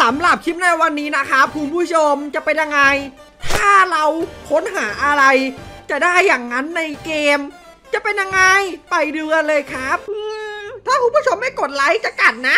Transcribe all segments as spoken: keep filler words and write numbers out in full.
ำหรับคลิปในวันนี้นะครับคุณผู้ชมจะเป็นยังไงถ้าเราค้นหาอะไรจะได้อย่างนั้นในเกมจะเป็นยังไงไปดูกันเลยครับถ้าคุณผู้ชมไม่กดไลค์จะกัดนะ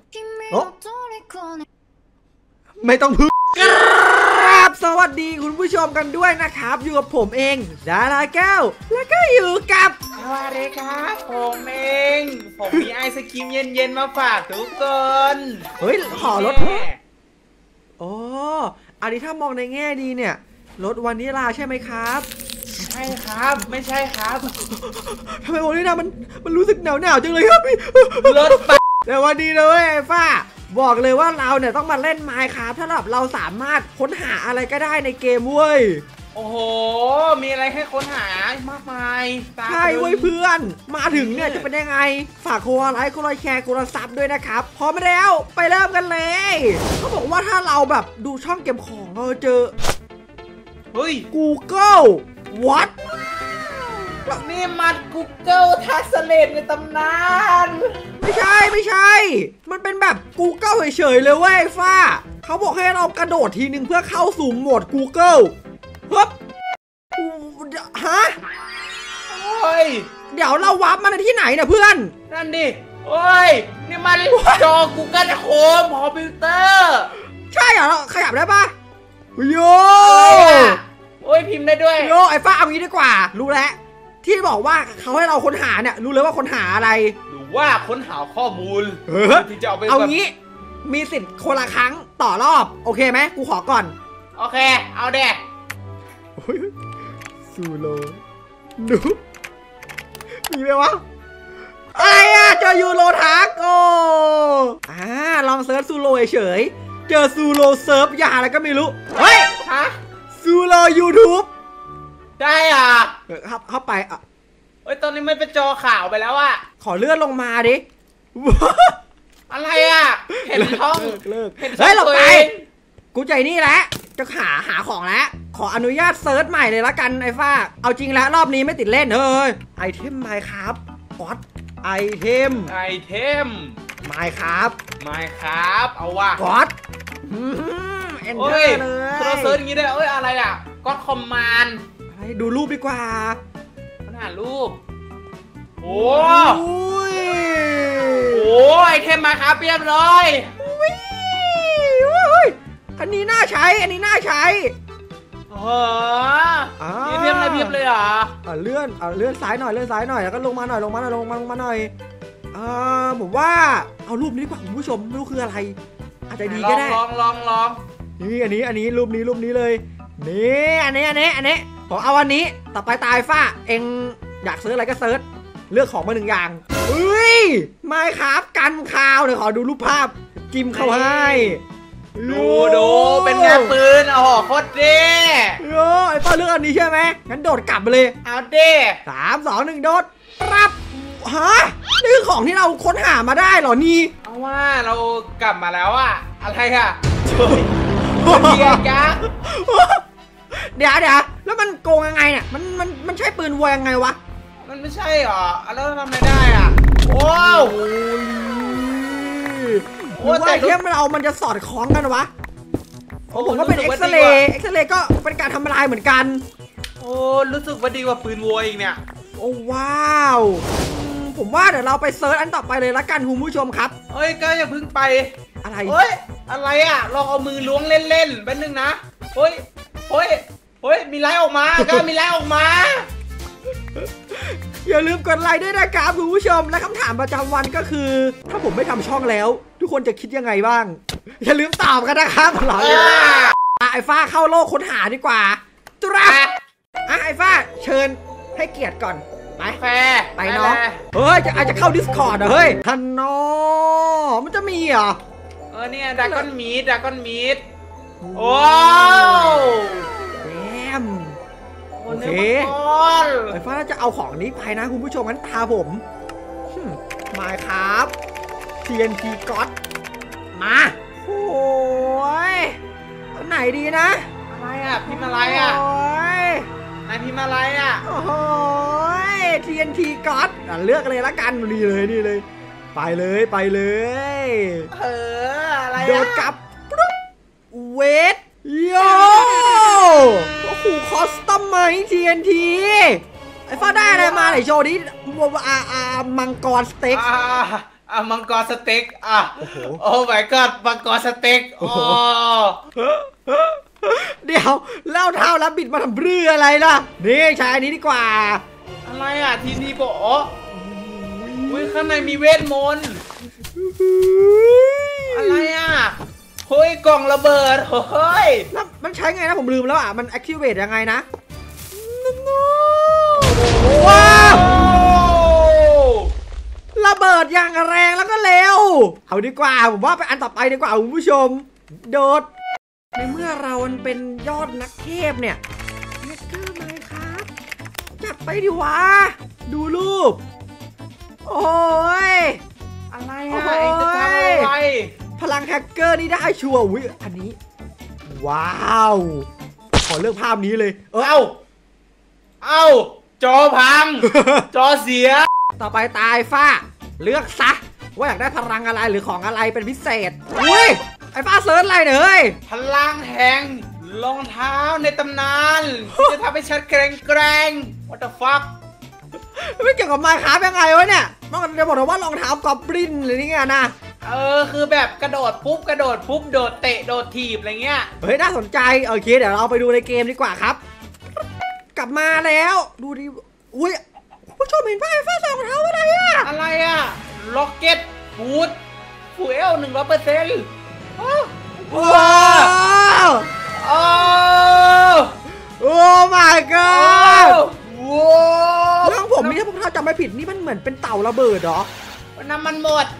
ไม่ต้องพึ่งครับสวัสดีคุณผู้ชมกันด้วยนะครับอยู่กับผมเองดาราแก้วแล้วก็อยู่กับสวัสดีครับผมเองผมมีไอศครีมเย็นๆมาฝากทุกคนเฮ้ยขอรถอ๋ออันนี้ถ้ามองในแง่ดีเนี่ยรถวานิลาใช่ไหมครับใช่ครับไม่ใช่ครับทำไมวานิลามันมันรู้สึกหนาวหนาวจังเลยครับพี่รถปะแต่วันดีเลยไอ้ฟ้าบอกเลยว่าเราเนี่ยต้องมาเล่นไมน์ครับถ้าเราสามารถค้นหาอะไรก็ได้ในเกมเว้ยโอ้โหมีอะไรให้ค้นหามากมายใช่เว้ยเพื่อนมาถึงเนี่ยจะเป็นยังไงฝากโคไลค์โคไลค์แชร์โคไลค์ซับด้วยนะครับพร้อมแล้วไปเริ่มกันเลยเขาบอกว่าถ้าเราแบบดูช่องเก็บของเราเจอเฮ้ย Google What นี่มัน Google Translate ในตำนานไม่ใช่ไม่ใช่มันเป็นแบบ Google เฉยๆเลยเว้ยฟ้าเขาบอกให้เรากระโดดทีนึงเพื่อเข้าสู่โหมด Google ฮึบฮะโอ้ยเดี๋ยวเราวาร์ปมาในที่ไหนเนี่ยเพื่อนนั่นดิโอ้ยนี่มันจอ Google Chrome คอมพิวเตอร์ใช่เหรอขยับได้ปะโยโอ้ยพิมพ์ได้ด้วยโยไอ้ฟ้าเอางี้ดีกว่ารู้แล้วที่บอกว่าเขาให้เราค้นหาเนี่ยรู้เลยว่าค้นหาอะไรหรือว่าค้นหาข้อมูลที่จะเอาไปเอางี้มีสิทธิ์คนละครั้งต่อรอบโอเคไหมกูขอก่อนโอเคเอาเด็กซูโรดูมีไหมวะอะไรอะเจอยูโรทักโออ่าลองเซิร์ชซูโรเฉยเจอซูโรเซิร์ฟยาอะไรก็ไม่รู้เฮ้ยฮะซูโรยูทูบได้อ่ะเข้าเข้าไปอ่ะเฮ้ยตอนนี้ไม่เป็นจอข่าวไปแล้วอ่ะขอเลื่อนลงมาดิอะไรอ่ะเห็นช่องเลิกเฮ้ยเราไปกูใจนี่แหละจะหาหาของแล้วขออนุญาตเซิร์ชใหม่เลยละกันไอ้ฟ้าเอาจริงแล้วรอบนี้ไม่ติดเล่นเฮ้ยไอเทมไมค์ครับก๊อตไอเทมไอเทมไมค์ครับไมค์ครับเอาว่ะก๊อตเอ็นเตอร์เลยเราเซิร์ชอย่างนี้ได้เอ้ยอะไรอ่ะก๊อตคอมมานด์ดูรูปดีกว่าขนาดรูปโอ้โหไอเทมมาครับเรียบร้อยอันนี้น่าใช้อันนี้น่าใช้เออมีเพียบอะไรเพียบเลยอ่ะเลื่อนเลื่อนซ้ายหน่อยเลื่อนซ้ายหน่อยแล้วก็ลงมาหน่อยลงมาหน่อยลงมาลงมาหน่อยอ่าผมว่าเอารูปนี้ดีกว่าคุณผู้ชมไม่รู้คืออะไรอาจจะดีก็ได้ลองลองลองนี่อันนี้อันนี้รูปนี้รูปนี้เลยนี่อันนี้อันนี้อันนี้ผมเอาวันนี้ต่อไปตายฟ้าเองอยากเซิร์ชอะไรก็เซิร์ชเลือกของมาหนึ่งอย่างเฮ้ยไม่ครับกันข่าวเดี๋ยวขอดูรูปภาพจิ้มเข้าให้ดูดูเป็นงานปืนอ๋อโคตรเด้โอ้ไอ้ป้าเลือกอันนี้ใช่ไหมงั้นโดดกลับไปเลยเอาเด้สามสองหนึ่งโดดรับฮะนี่คือของที่เราค้นหามาได้เหรอนี่เอาว่าเรากลับมาแล้วอะอะไรอะเดียจ้าเดี๋ยวเดี๋ยวแล้วมันโกงยังไงเนี่ยมันมันมันใช้ปืนวัวยังไงวะมันไม่ใช่หรอแล้วทำไงได้อ่ะโอ้โหแต่เทียมเรามันจะสอดคล้องกันวะผมก็เป็นเอ็กซเรย์เอ็กซเรย์ก็เป็นการทำลายเหมือนกันโอ้รู้สึกว่าดีกว่าปืนวัวอีกเนี่ยโอ้ว้าวผมว่าเดี๋ยวเราไปเซิร์ชอันต่อไปเลยละกันคุณผู้ชมครับเฮ้ยก็อย่าเพิ่งไปอะไรเฮ้ยอะไรอ่ะลองเอามือล้วงเล่นๆแป๊บนึงนะเฮ้ยเฮ้ยเฮ้ยมีไลน์ออกมาก็มีไลน์ออกมาอย่าลืมกดไลค์ด้วยนะครับคุณผู้ชมและคำถามประจำวันก็คือถ้าผมไม่ทำช่องแล้วทุกคนจะคิดยังไงบ้างอย่าลืมตอบกันนะครับหรอไอ้ฟ้าเข้าโลกค้นหาดีกว่าตุลาอ่ะไอ้ฟ้าเชิญให้เกียรติก่อนไปไปน้องเฮ้ยจะอาจจะเข้า Discord อ่ะเฮ้ยทันนอมันจะมีเหรอเออเนี่ยดากอนมีดดากอนมีดโอ้แอมโอเคไอ้ฟ้าจะเอาของนี้ไปนะคุณผู้ชมงั้นตาผมมาครับ ที เอ็น ที ก๊อตมาโอ้ยไหนดีนะอะไรอ่ะพิมพ์อะไรอ่ะนายพิมพ์อะไรอ่ะโอ้ย ที เอ็น ที ก๊อตเลือกเลยละกันนี่เลยนี่เลยไปเลยไปเลยเอออะไรโดดกลับปุ๊บเวทโยโอ้โหคอสตอมไหม ที เอ็น ที ไอ้ฟ้าได้อะไรมาไหนโชว์ดิอาอามังกรสเต็กอ่าอ่ามังกรสเต็กอ่ะโอ้ my god มังกรสเต็กโอ้เดี๋ยวเล่าเท้าแล้วบิดมาทำเรืออะไรล่ะนี่ใช้อันนี้ดีกว่าอะไรอ่ะทีนี้โบอุ้ยข้างในมีเวทมนต์อะไรอ่ะเฮ้ยกล่องระเบิดเฮ้ยแล้วมันใช้ไงนะผมลืมแล้วอ่ะมัน activate ยังไงนะว้าวระเบิดอย่างแรงแล้วก็เร็วเอาดีกว่าผมว่าไปอันต่อไปดีกว่าคุณผู้ชมโดดในเมื่อเราเป็นยอดนักเทพเนี่ยแฮกเกอร์ไหมครับจัดไปดิวะดูรูปโอ้ยอะไรอะไอ้จะทำอะไรพลังแฮกเกอร์นี่ได้ชัวร์วิอันนี้ว้าวขอเลือกภาพนี้เลยเอ้าเอ้าจอพัง จอเสียต่อไปตายฟ้าเลือกซะว่าอยากได้พลังอะไรหรือของอะไรเป็นพิเศษอุ้ยไอ้ฟ้าเซิร์ชอะไรเนี่ยเฮ้ยพลังแห่งรองเท้าในตำนานจะทำให้ฉันแกร่งแกร่ง what the fuck ไม่เกี่ยวกับไมค์ครับยังไงวะเนี่ยมันจะบอกว่ารองเท้ากอบลินหรือนี่ไงนะเออคือแบบกระโดดปุ๊บกระโดดปุ๊บโดดเตะโดดถีบอะไรเงี้ยเฮ้ยน่าสนใจโอเคเดี๋ยวเราไปดูในเกมดีกว่าครับกลับมาแล้วดูดิอุ้ยผู้ชมเห็นป้ายฟ้าใส่รองเท้าอะไรอะอะไรอะล็อกเก็ตบูทฟูเอลหนึ่งร้อยเปอร์เซ็นต์ว้าวโอ้โอ้ my god ว้าวเรื่องผมนี่ถ้าพวกเราจำไม่ผิดนี่มันเหมือนเป็นเต่าระเบิดเหรอน้ำมันหมด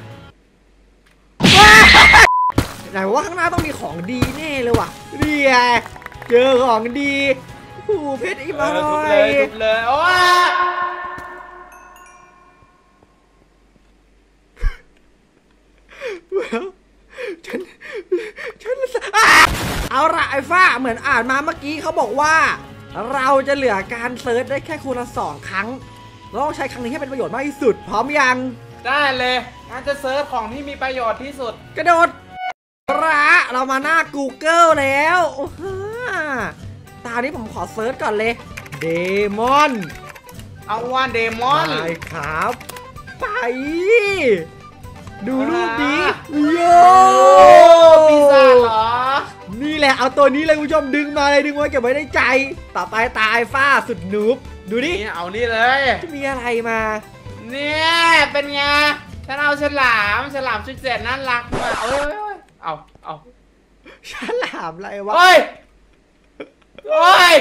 ไหนว่าข้างหน้าต้องมีของดีแน่เลยว่ะเรียเจอของดีผู้เพชรอีมาทุบเลยทุบเลยโอ้ฉันฉันเอาละไอ้ฟ้าเหมือนอ่านมาเมื่อกี้เขาบอกว่าเราจะเหลือการเซิร์ชได้แค่คนละสองครั้งเราต้องใช้ครั้งนี้ให้เป็นประโยชน์มากที่สุดพร้อมยังได้เลยงั้นจะเซิร์ชของที่มีประโยชน์ที่สุดกระโดดระเรามาหน้า Google แล้วโอ้โหตานี้ผมขอเซิร์ชก่อนเลยเดมอนเอาว่าเดมอนไปครับไปดูรูปนี้โยปีศาจเหรอนี่แหละเอาตัวนี้เลยคุณผู้ชมดึงมาเลยดึงไว้เก็บไว้ในใจต่อไปตายฟ้าสุดนูบดูดิเอานี่เลยมีอะไรมาเนี่ยเป็นไงฉันเอาฉลามฉลามชุดเสร็จน่ารักมากเอ้ยเอาเอาฉลามอะไรวะเฮ้ยโอ้ย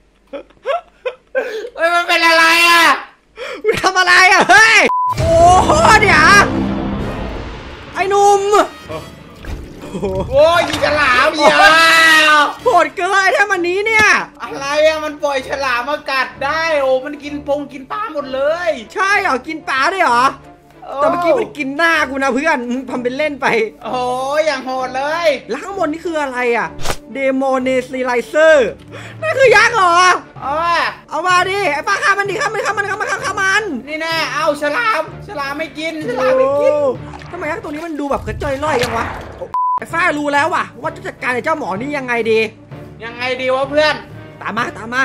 เฮ้ยมันเป็นอะไรอ่ะมึงทำอะไรอ่ะเฮ้ยโอ้โหเดี๋ยวไอ้หนุ่มโอ้ยฉลามยาวโหดเกินไอ้ท่ามันนี้เนี่ยอะไรอะมันปล่อยฉลามมากัดได้โอ้มันกินปงกินปลาหมดเลยใช่เหรอกินปลาได้เหรอแต่เมื่อกี้มันกินหน้ากูนะเพื่อนมึงทำเป็นเล่นไปโอ้ยอย่างโหดเลยแล้วข้างบนนี่คืออะไรอะเดโมเนซิไลเซอร์นั่นคือยักษ์เหรอเออเอามาดิไอ้ปลาข้ามันดิข้ามันข้ามันข้ามันข้ามันนี่แน่เอาฉลามฉลามไม่กินฉลามไม่กินทำไมยักษ์ตัวนี้มันดูแบบกระจ้อยร่อยยังวะไอ้ฝ้ารู้แล้วว่ะว่าจะจัดการไอ้เจ้าหมอนี่ยังไงดียังไงดีวะเพื่อนตามมาตามมา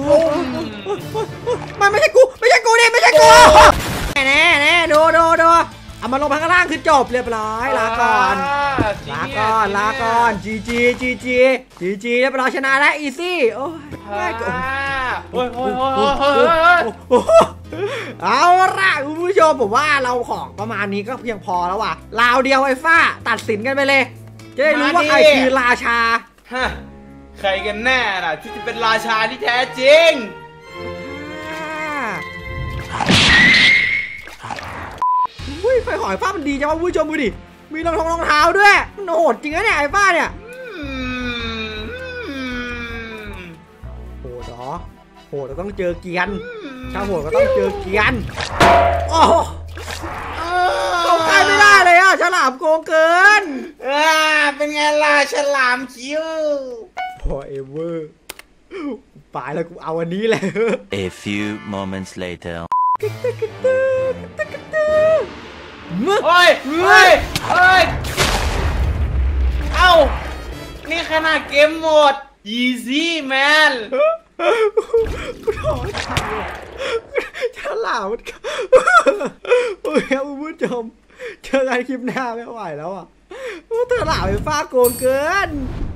มันไม่ใช่กูไม่ใช่กูดิไม่ใช่กูแน่แน่ดูดูดูเอามาลงข้างล่างคือจบเรียบร้อยลาก่อนลาก่อนลาก่อนจีจีจีจีจีจีเรียบร้อยชนะแล้วอีซี่โอ้ยง่ายกว่าโอ้ยโอ้ยโอ้ยเอาละคุณผู้ชมผมว่าเราของประมาณนี้ก็เพียงพอแล้วว่ะราวเดียวไอ้ฟ้าตัดสินกันไปเลยจะได้รู้ว่าใครคือราชาใครกันแน่น่ะที่จะเป็นราชาที่แท้จริงอุ้ยไฟหอยฟ้ามันดีจังวะผู้ชมดูดิมีรองรองเท้าด้วยมันโหดจริงนะเนี่ยไอ้ฟ้าเนี่ยโหดเหรอโหดเราต้องเจอเกียนถ้าโหดก็ต้องเจอเกียนโอ้เข้าใกล้ไม่ได้เลยอ่ะฉลามโกงเกินอ่าเป็นไงล่ะฉลามคิ้วพอเอเวอร์ปายแล้วกูเอาอันนี้แหละ A few moments later เฮ้ยเฮ้ยเฮ้ยเอ้านี่ขนาดเกมหมด easy man กูท้อใจว่ะฉลาดมันโอ้ยคุณผู้ชมเจอกันคลิปหน้าไม่ไหวแล้วอ่ะฉลาดไอ้ฟ้าโกงเกิน